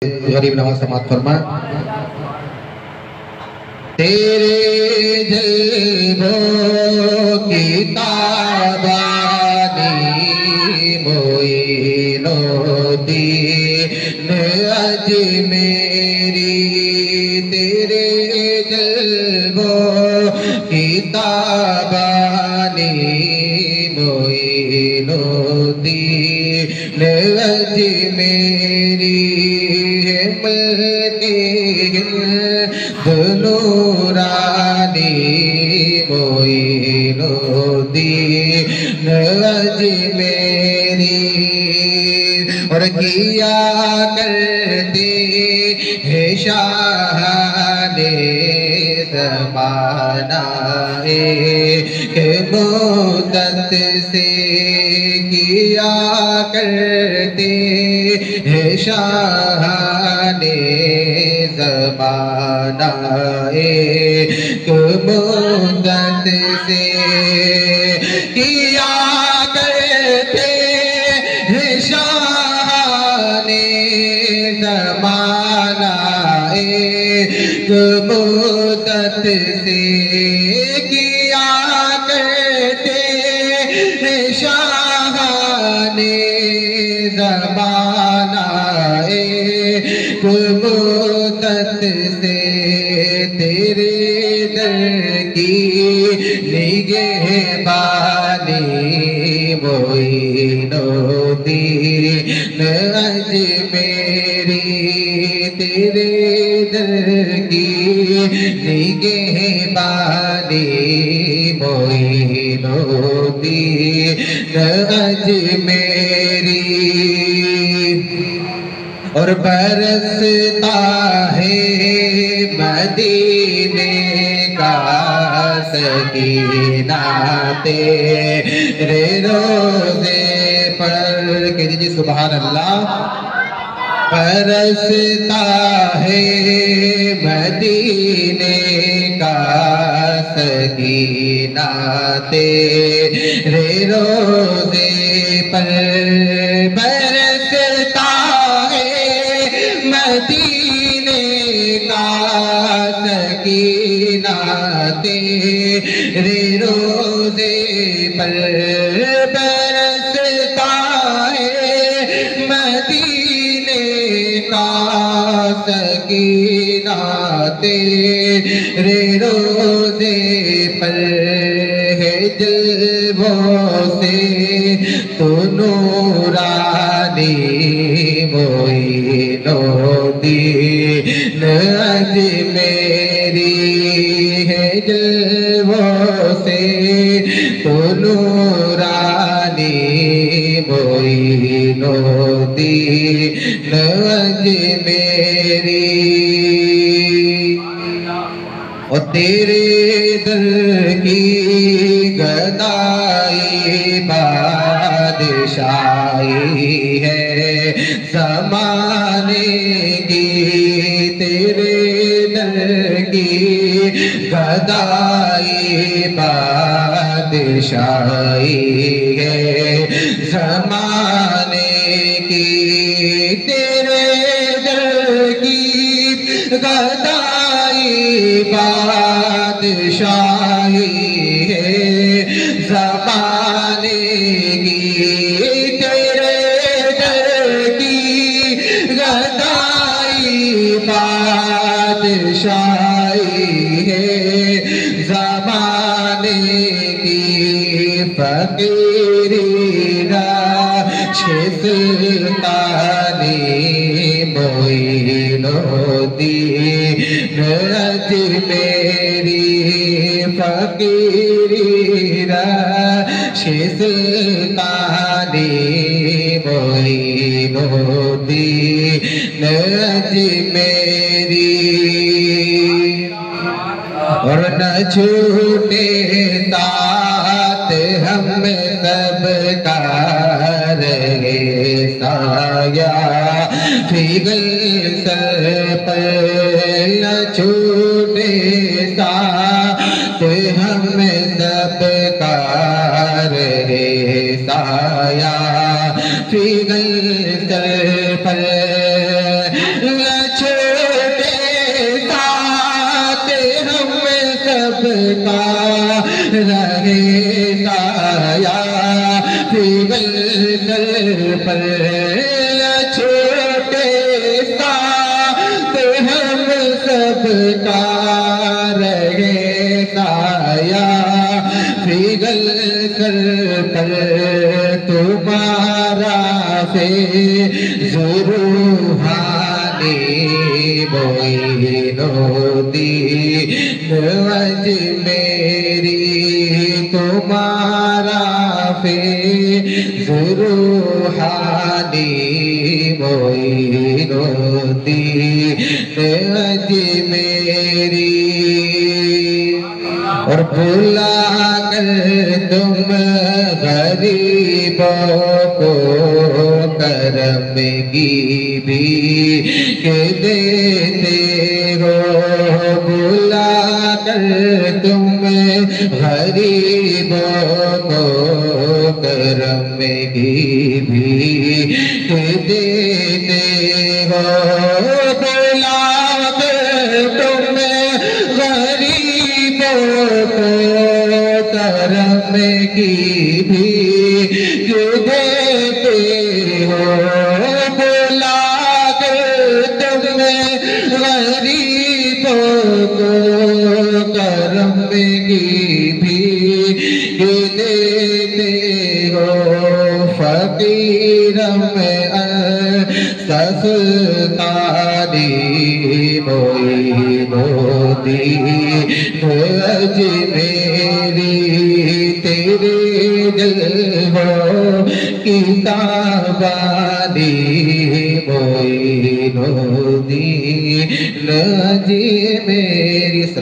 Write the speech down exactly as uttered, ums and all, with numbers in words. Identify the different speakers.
Speaker 1: गरीब नवाज समात फरमा। तेरे जल्बों की ताबानी मोइनो दीन अज मेरी, तेरे जल्बों की ताबानी मोइनो दीन अज मेरी, नूरानी मोइनुद्दीन अज मेरी। और किया करते हैं शाहने ज़माना एक मुद्दत से, किया करते हैं शाहने ज़माना एक मुद्दत से, किया करते हैं शाने ज़माना एक मुद्दत से, किया करते हैं शाने ज़माना एक मुद्दत से। तेरे दर की निगहबानी मोइनुद्दीन अज मेरी, तेरे दर की निगहबानी मोइनुद्दीन अज मेरी। और बरसता है मदीने का सकीना तेरे रोज़े पर, कह दीजिए सुभान अल्लाह। बरसता है मदीने का सकीना तेरे रोज़े पर, बरसता है मदीने का सकीना तेरे रोज़े पर, बरसता है मदीने का सकीना तेरे रोज़े पर। है जल्बों से तो नूरानी मोइनुद्दीन अज मेरी, है जल्बों से तो नूरानी मोइनुद्दीन अज मेरी। और तेरे दर की गदाई बादशाही है ज़माने की, तेरे दर की गदाई बादशाही है ज़माने की, तेरे दर की गदाई बादशाही है ज़माने की, तेरे दर की गदाई बादशाही है ज़माने की। फ़कीरी राशे सुल्तानी मोइनुद्दीन अज मेरी, फ़कीरी राशे सुल्तानी मोइनुद्दीन अज मेरी। और न छूटे साथ हम सब का रहे साया फिगल सर पर, न छूटे साथ हम सब का रहे साया फिगल सर पर। सबका रहे साया, फिगल कर पर तुम्हारा से ज़ुरूहानी मोइनो दीन अज मेरी तुम्हारा फे ज़ुरूहानी मोइनो दीन अज मेरी। और भुला कर तुम गरीबों को करम की भी के देते हो, भुला कर तुम गरीबों को करम की भी के देते हो, भुला कर तुम करम की भी देते हो, बुला कर तुम गरीबों को करम की भी देते हो। फकीर में सुल्तानी मोइनो दीन अज मेरी तेरे जलवों की ताबानी मोइनो दीन अज मेरी।